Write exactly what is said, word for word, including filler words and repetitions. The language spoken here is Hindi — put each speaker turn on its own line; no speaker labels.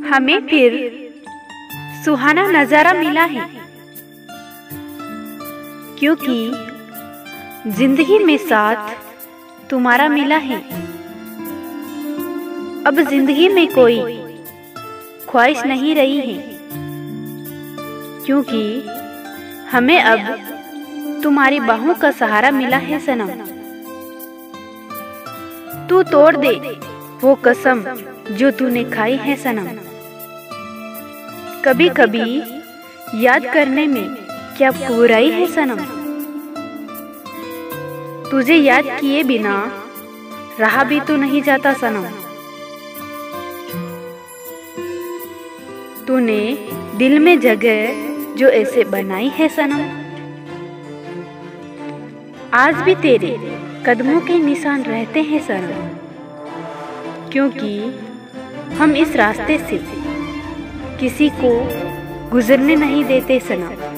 हमें फिर सुहाना नजारा मिला है, क्योंकि जिंदगी में साथ तुम्हारा मिला है। अब जिंदगी में कोई ख्वाहिश नहीं रही है, क्योंकि हमें अब तुम्हारी बाहों का सहारा मिला है सनम। तू तोड़ दे वो कसम जो तूने खाई है सनम। कभी कभी याद करने में क्या बुराई है सनम। तुझे याद किए बिना रहा भी तो नहीं जाता सनम। तूने दिल में जगह जो ऐसे बनाई है सनम। आज भी तेरे कदमों के निशान रहते हैं सनम, क्योंकि हम इस रास्ते से किसी को गुजरने नहीं देते सनम।